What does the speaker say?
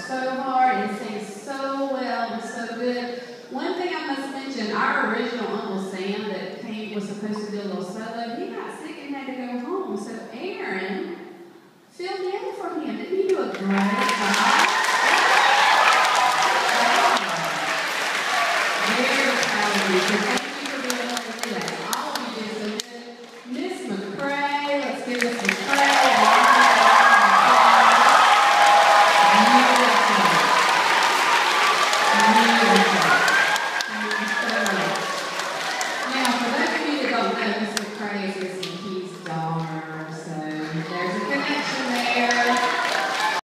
so hard and sang so well and so good. One thing I must mention, our original Uncle Sam that was supposed to do a little solo, he got sick and had to go home. So Aaron filled in for him. Didn't he do a great job? Very proud of you. So thank you for being able to do that. All of you did so good. Miss McCray, let's give Miss McCray. Mrs. McCray is Keith's daughter, so there's a connection there.